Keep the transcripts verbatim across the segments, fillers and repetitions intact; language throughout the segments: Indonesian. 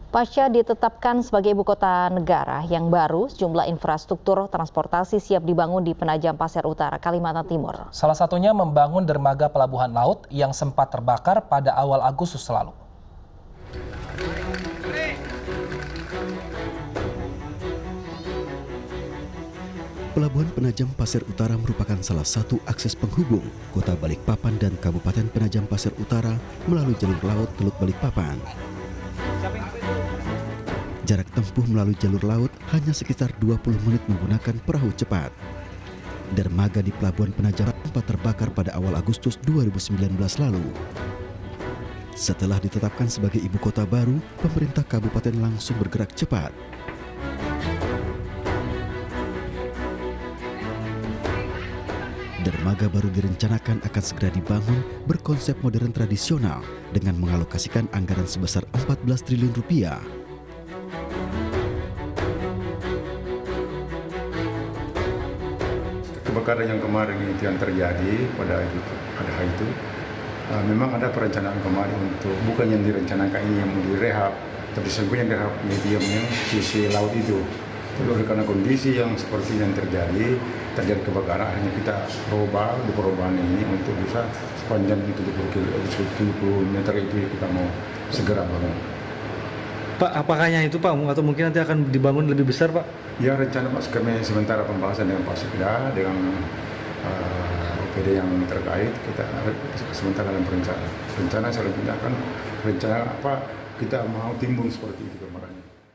Pasca ditetapkan sebagai ibu kota negara yang baru, sejumlah infrastruktur transportasi siap dibangun di Penajam Pasir Utara, Kalimantan Timur. Salah satunya membangun dermaga pelabuhan laut yang sempat terbakar pada awal Agustus lalu. Pelabuhan Penajam Pasir Utara merupakan salah satu akses penghubung Kota Balikpapan dan Kabupaten Penajam Pasir Utara melalui jalur laut Teluk Balikpapan. Jarak tempuh melalui jalur laut hanya sekitar dua puluh menit menggunakan perahu cepat. Dermaga di Pelabuhan Penajam sempat terbakar pada awal Agustus dua ribu sembilan belas lalu. Setelah ditetapkan sebagai ibu kota baru, pemerintah kabupaten langsung bergerak cepat. Dermaga baru direncanakan akan segera dibangun berkonsep modern tradisional dengan mengalokasikan anggaran sebesar empat belas triliun rupiah. Kebakaran yang kemarin itu yang terjadi pada pada hari itu, uh, memang ada perencanaan kemarin untuk bukan yang direncanakan ini yang mau direhab, tapi sesungguhnya yang direhab medium yang sisi laut itu. Tapi oleh karena kondisi yang seperti yang terjadi, terjadi kebakaran, akhirnya kita robah di perubahan ini untuk bisa sepanjang tujuh puluh meter itu kita mau segera bangun. Pak, apakahnya itu Pak, atau mungkin nanti akan dibangun lebih besar Pak? Ya, rencana Pak, kami sementara pembahasan dengan Pak Sekda, dengan uh, O P D yang terkait, kita sementara dalam rencana. Rencana selanjutnya akan rencana apa, kita mau timbun seperti itu kemarin.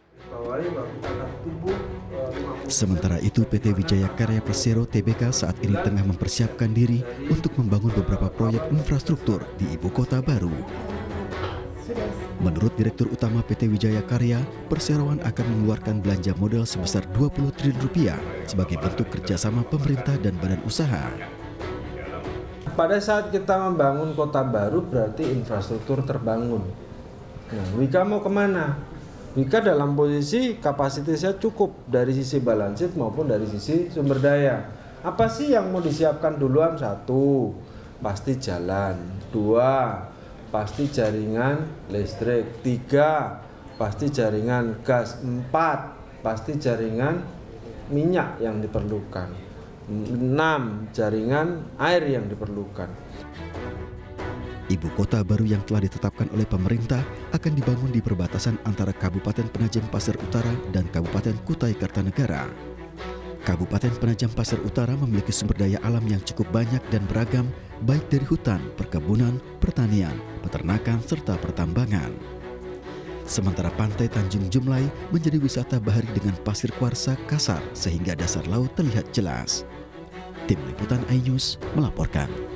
Sementara itu P T Wijaya Karya Persero T B K saat ini tengah mempersiapkan diri untuk membangun beberapa proyek infrastruktur di ibu kota baru. Menurut Direktur Utama P T Wijaya Karya, perseroan akan mengeluarkan belanja modal sebesar dua puluh triliun rupiah sebagai bentuk kerjasama pemerintah dan badan usaha. Pada saat kita membangun kota baru berarti infrastruktur terbangun. Nah, Wika mau kemana? Wika dalam posisi kapasitasnya cukup dari sisi balance sheet maupun dari sisi sumber daya. Apa sih yang mau disiapkan duluan? Satu, pasti jalan. Dua, pasti jaringan listrik. Tiga, pasti jaringan gas. Empat, pasti jaringan minyak yang diperlukan. Enam, jaringan air yang diperlukan. Ibu kota baru yang telah ditetapkan oleh pemerintah akan dibangun di perbatasan antara Kabupaten Penajam Pasir Utara dan Kabupaten Kutai Kartanegara. Kabupaten Penajam Pasir Utara memiliki sumber daya alam yang cukup banyak dan beragam, baik dari hutan, perkebunan, pertanian, peternakan, serta pertambangan. Sementara pantai Tanjung Jumlai menjadi wisata bahari dengan pasir kuarsa kasar sehingga dasar laut terlihat jelas. Tim Liputan iNews melaporkan.